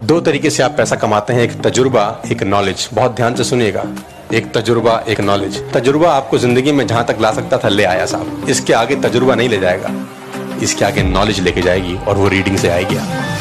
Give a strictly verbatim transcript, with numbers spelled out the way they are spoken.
दो तरीके से आप पैसा कमाते हैं, एक तजुर्बा, एक नॉलेज। बहुत ध्यान से सुनिएगा, एक तजुर्बा, एक नॉलेज। तजुर्बा आपको जिंदगी में जहां तक ला सकता था ले आया साहब, इसके आगे तजुर्बा नहीं ले जाएगा, इसके आगे नॉलेज लेके जाएगी और वो रीडिंग से आएगी।